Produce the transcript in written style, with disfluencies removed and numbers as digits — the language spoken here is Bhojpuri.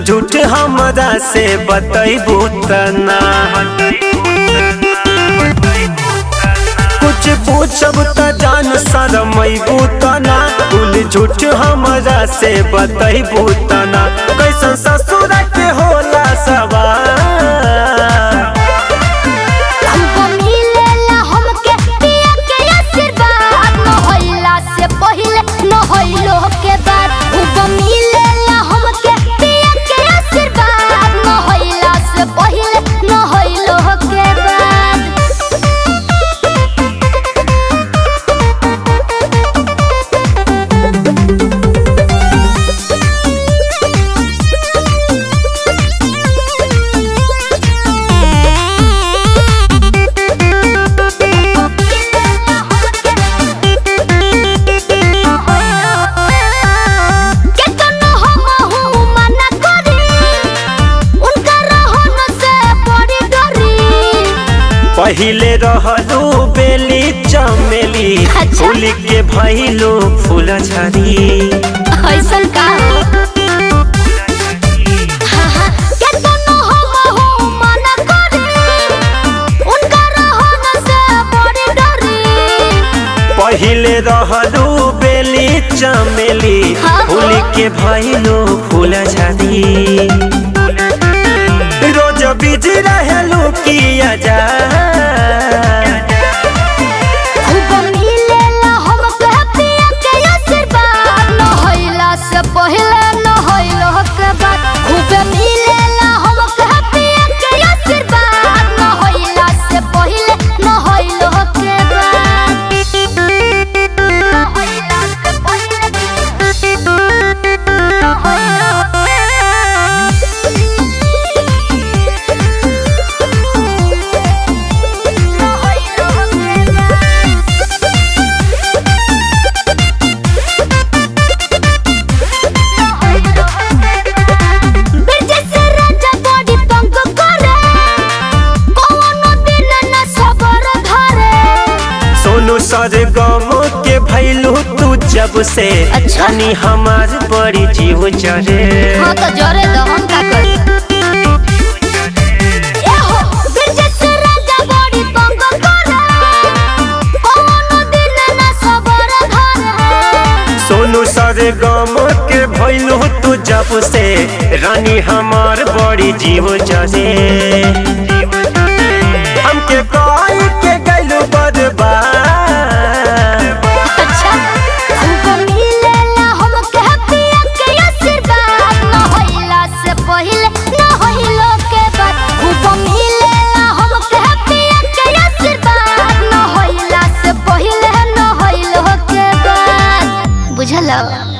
झूठ हमरा से बतैबू तना कुछ पूछब त जान शरमैबू तना कुल झूठ हमरा से बतैबू तना कैसन ससुर के होला सवाल पहिले रहलू बेली चमेली फूल के भइलो फूल झड़ी ऐसन का पहिले रहलू बेली चमेली फूल के भइलो फूल झड़ी रोज बिजी रहलू किया जा सरगम के भैलू तू जब से जानी हमार बड़ी जीव जरे हाँ तो जरे तो हम का कर सोनू सरगम के भैलू तू जब से रानी हमार बड़ी जीव जरे हमके कोई के गैलू बर्बाद बुझल।